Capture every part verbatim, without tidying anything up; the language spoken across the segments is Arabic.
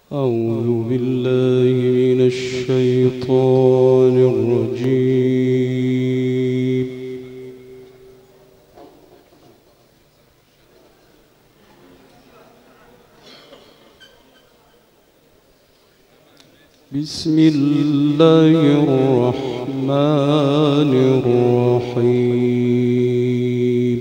أعوذ بالله من الشيطان الرجيم. بسم الله الرحمن الرحيم.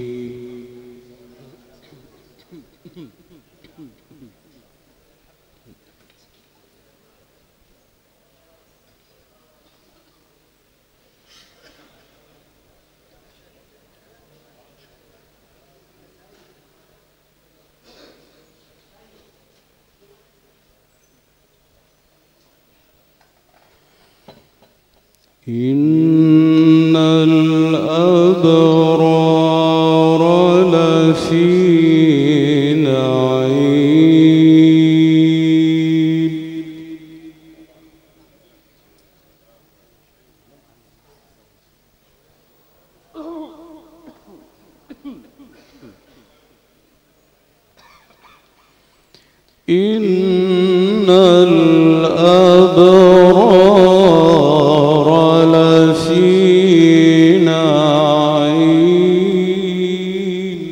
إن الأبرار لفي نعيم إن الأبرار في نعيم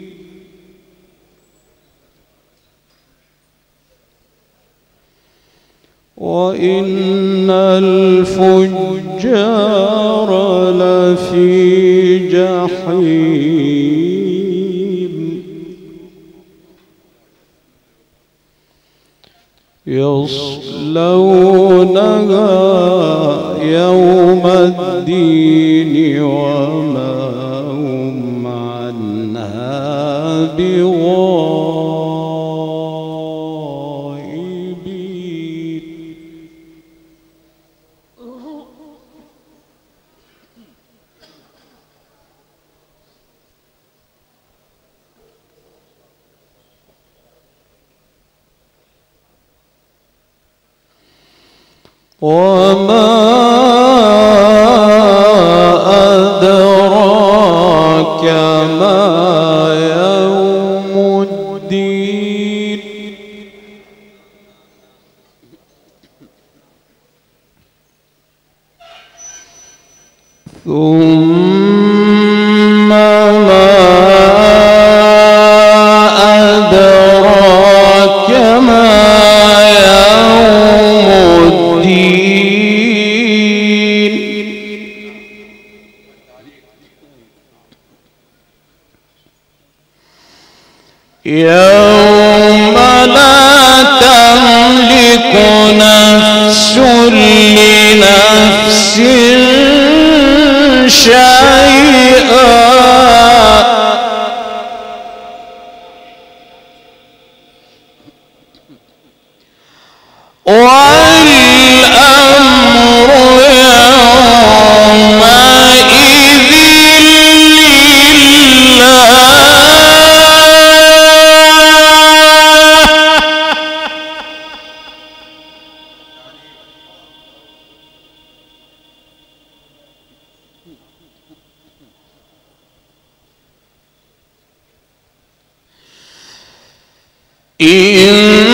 وإن الفجار لفي جحيم يصلونها يوم الدين وما هم عنها بغائبين. وما أدراك ما يوم الدين. ثم ما أدراك ما يوم الدين. يوم لا تملك نفس لنفس شيئا والأمر يومئذ لله. إن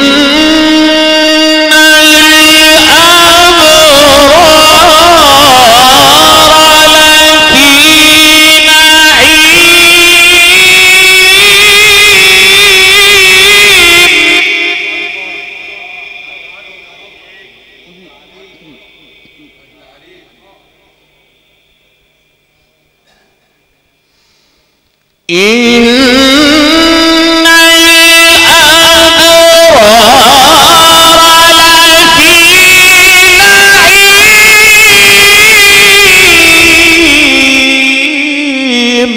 إن الأبرار لفي نعيم.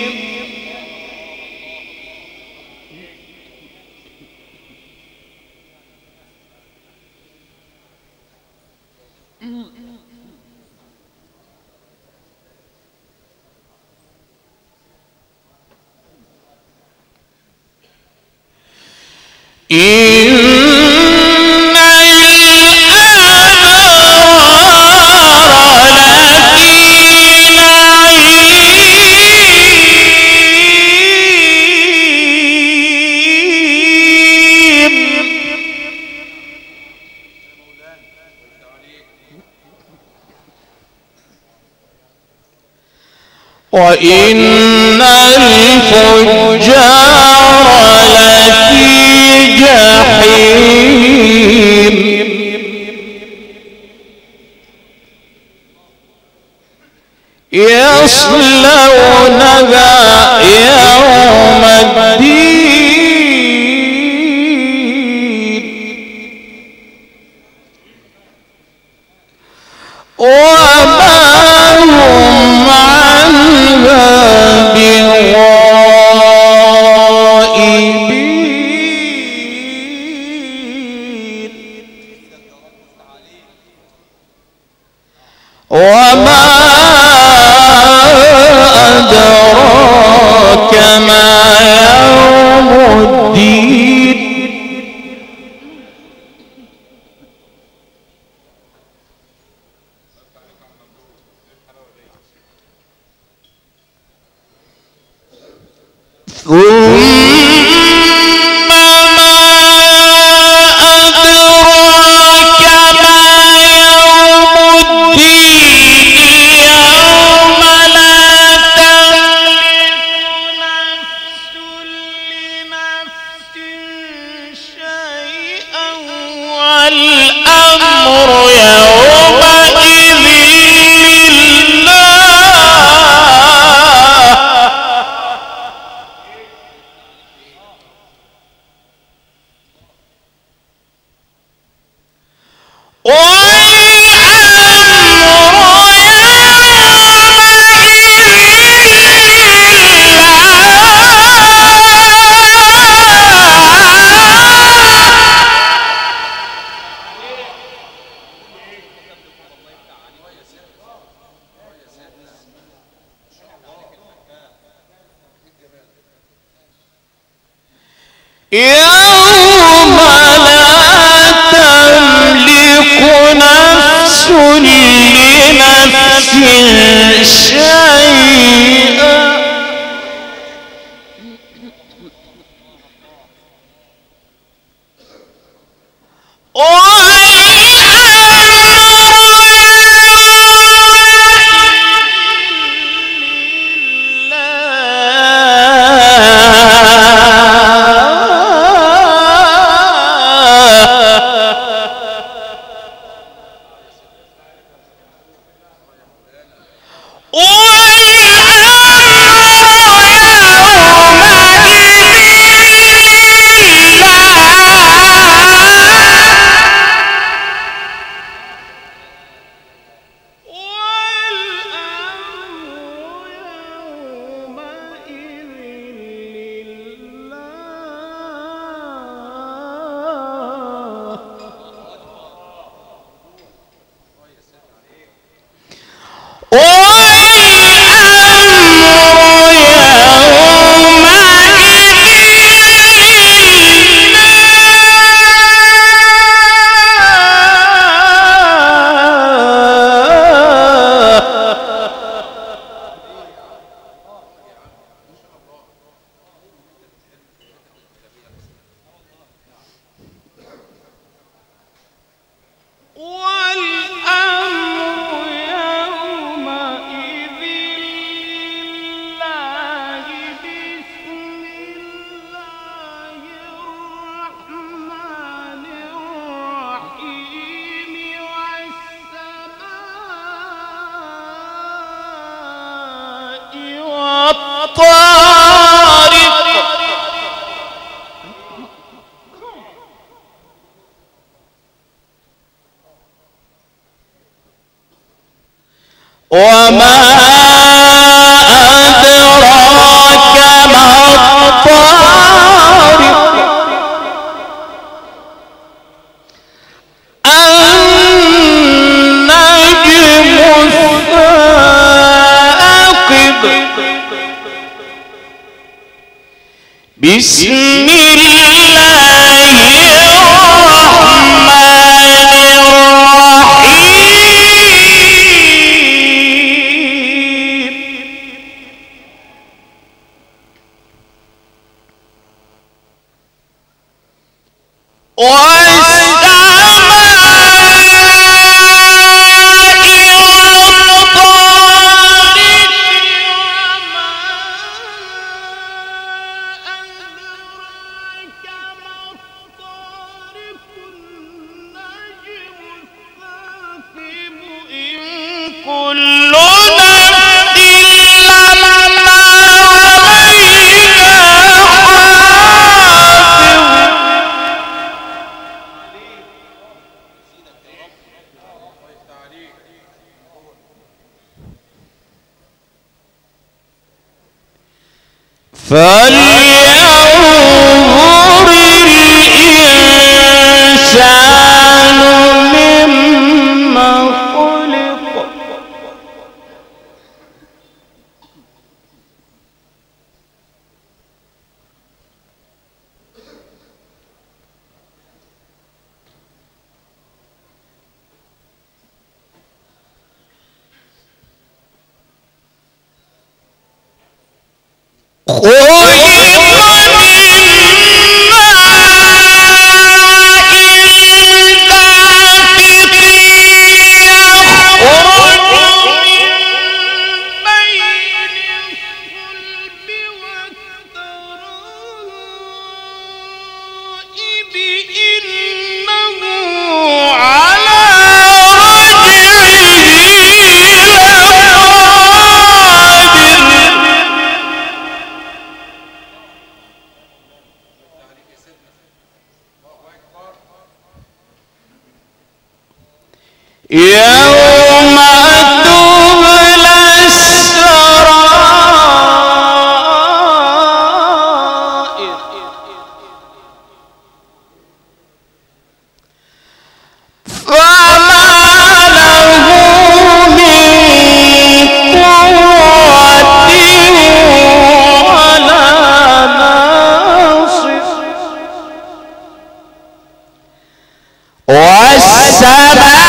إن الأبرار لفي نعيم وإن الفجار لفي جحيم يصلونها يوم الدين وما هم عنها بغائبين وما أدراك ما يوم الدين ثم ما أدراك ما يوم الدين يوم لا تملك نفس لنفس شيئا والأمر يومئذ لله يوم لا تملك نفس لنفس شيئا وما أدراك ما الطارق النجم الثاقب بسم الله الرحمن الرحيم والسماء والطارق فلينظر الإنسان مما خلق يوم تبلى السرائر فما له من قوة ولا ناصر والسماء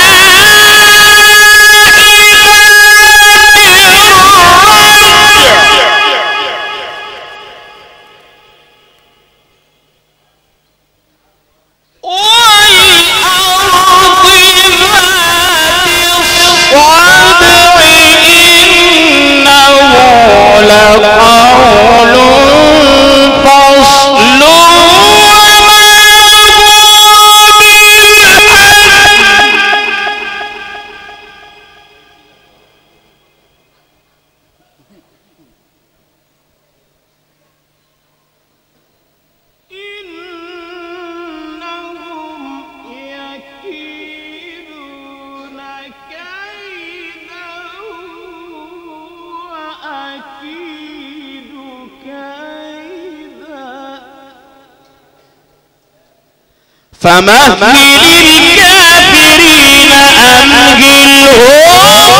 فمهل الكافرين أمهلهم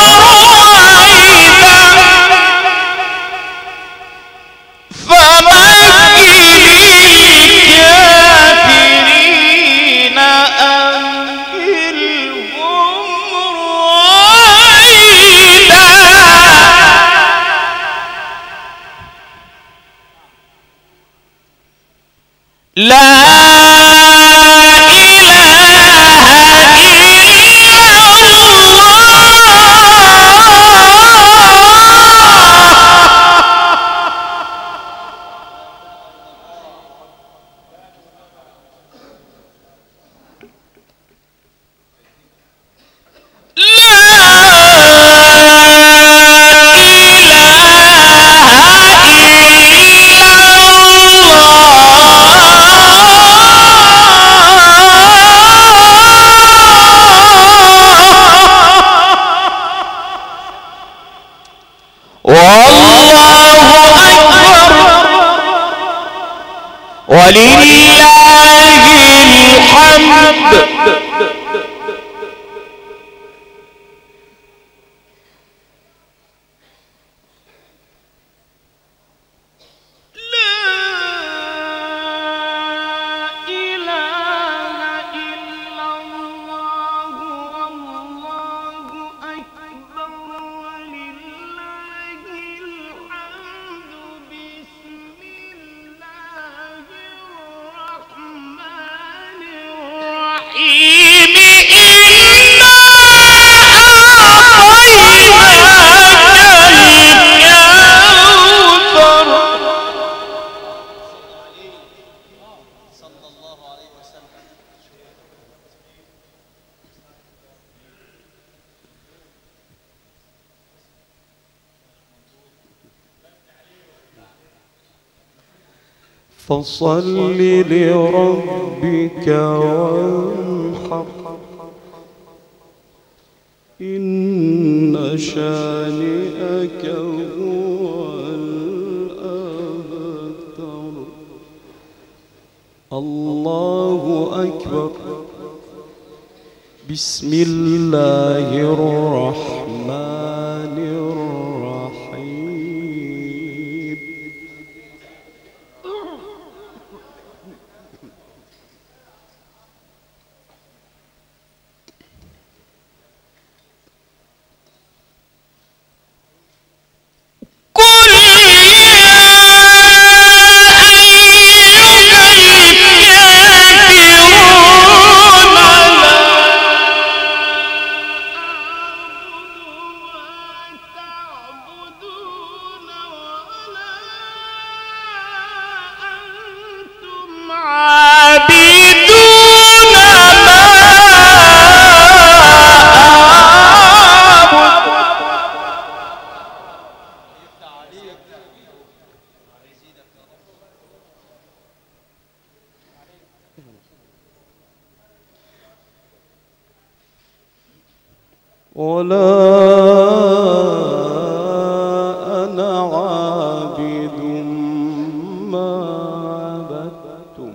رويدا فمهل الكافرين أمهلهم رويدا لا ولله الحمد. فصل لربك وانحر إن شانئك هو الأبتر. الله أكبر. بسم الله الرحمن الرحيم. قل ولا أنا عابد ما عبدتم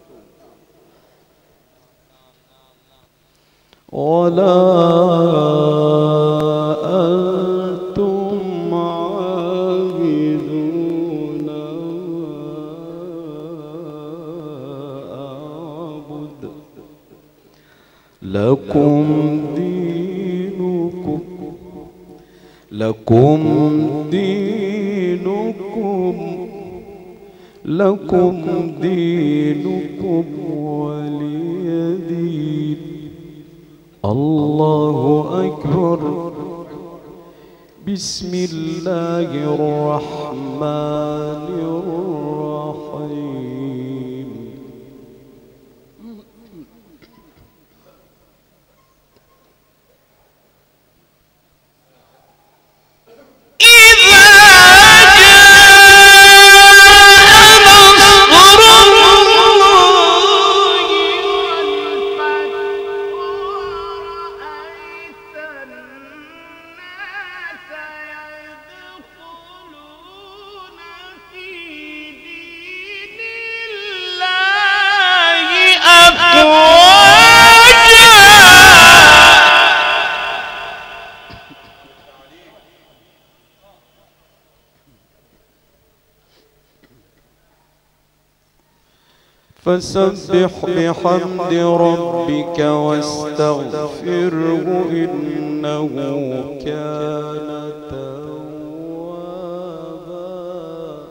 ولا أنتم عابدون أعبد لكم دينكم لكم دينكم لكم دينكم ولي دين. الله أكبر. بسم الله الرحمن الرحيم. فسبح بحمد ربك واستغفره إنه كان توابا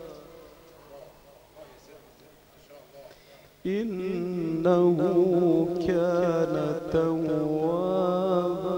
إنه كان توابا.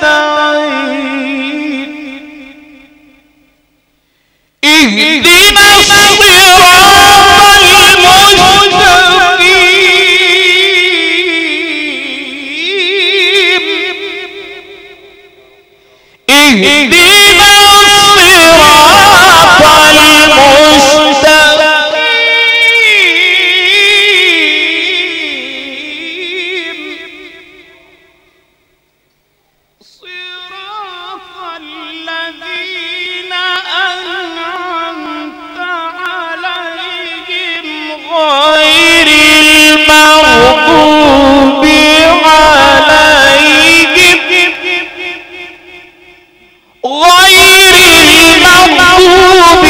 نستعين اهدنا الصراط المستقيم اهدنا الصراط المستقيم صراط الذين أنعمت عليهم غير المغضوب عليهم غير المغضوب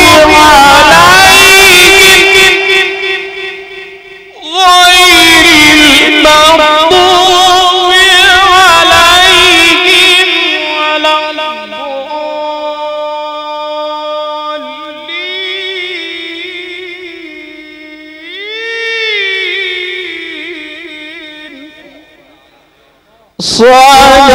عليهم غير المغضوب عليهم ولا الضالين صدق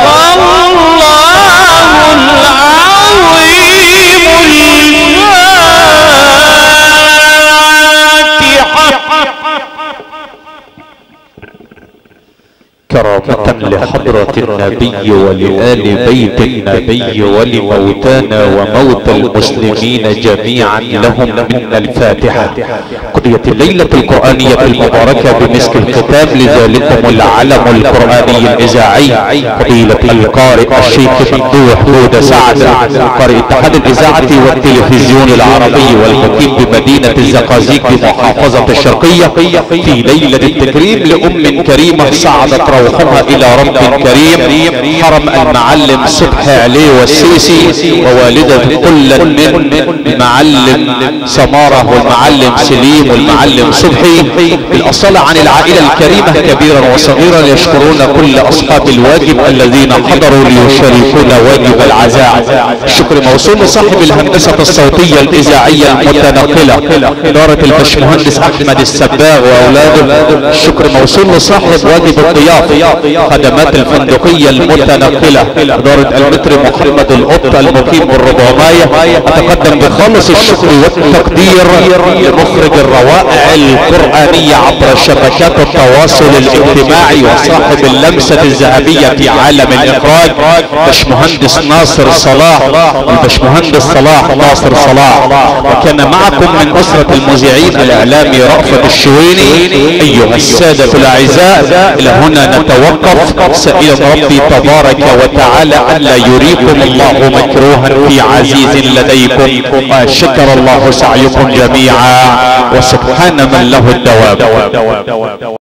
كرامة لحضرة النبي ولآل بيت النبي ولموتانا وموتى المسلمين جميعا لهم منا الفاتحة. قضيت الليلة القرآنية المباركة بمسك الختام لذلكم العلم القرآني الإذاعي فضيلة القارئ الشيخ ممدوح هدى سعد قارئ اتحاد الإذاعة والتلفزيون العربي والمقيم بمدينة الزقازيق بمحافظة الشرقية في ليلة التكريم لأم كريمة صعدت روحها إلى رب كريم حرم المعلم صبحي عليه والسيسي ووالدة كل من المعلم سمارة والمعلم سليم والمعلم صبحي بالأصالة عن العائلة الكريمة كبيرا وصغيرا يشكرون كل أصحاب الواجب الذين حضروا ليشاركون واجب العزاء. الشكر موصول لصاحب الهندسة الصوتية الإذاعية المتنقلة إدارة الباشمهندس أحمد السباغ وأولاده. الشكر موصول لصاحب واجب الضيافة خدمات الفندقية المتنقلة إدارة المتر محمد القط المقيم بالرباعية. أتقدم بخالص الشكر والتقدير لمخرج الروائع القرآنية عبر شبكات التواصل الاجتماعي وصاحب اللمسة الذهبية في عالم الإخراج باشمهندس ناصر صلاح الباشمهندس صلاح ناصر صلاح. وكان معكم من أسرة المذيعين الإعلامي رأفت الشويني. أيها السادة الأعزاء إلى هنا نتوقف سائلا ربي تبارك وتعالى ألا يريكم الله مكروها في عزيز لديكم وشكر الله سعيكم جميعا وسبحان من له الدوام.